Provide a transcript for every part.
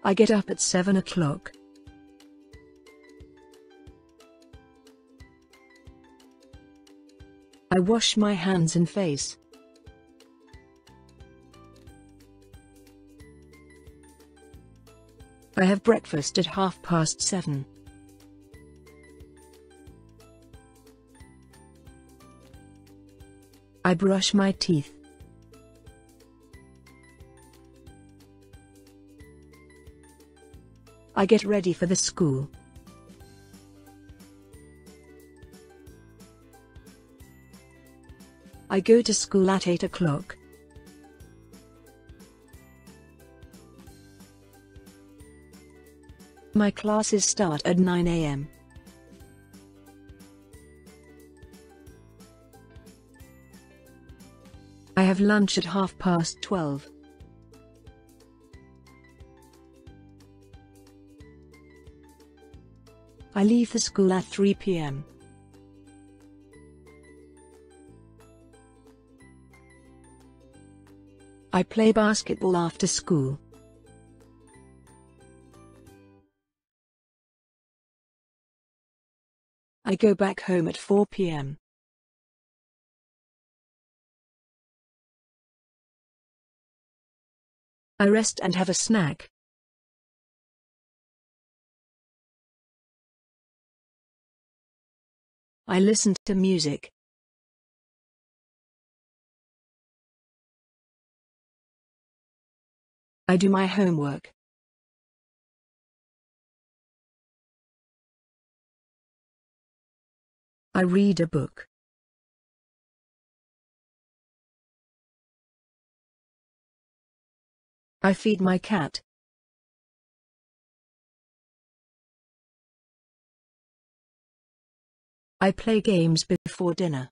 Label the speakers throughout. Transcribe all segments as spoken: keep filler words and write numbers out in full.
Speaker 1: I get up at seven o'clock. I wash my hands and face. I have breakfast at half past seven. I brush my teeth. I get ready for the school. I go to school at eight o'clock. My classes start at nine A M I have lunch at half past twelve. I leave the school at three P M I play basketball after school. I go back home at four P M I rest and have a snack. I listen to music. I do my homework. I read a book. I feed my cat. I play games before dinner.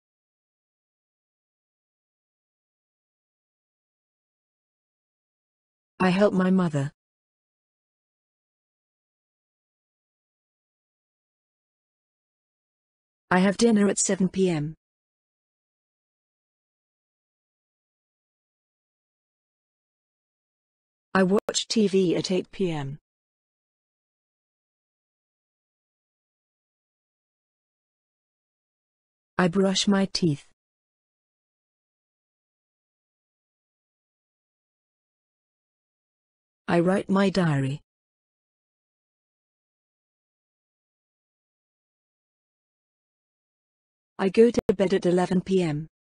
Speaker 1: I help my mother. I have dinner at seven P M I watch T V at eight P M I brush my teeth. I write my diary. I go to bed at eleven P M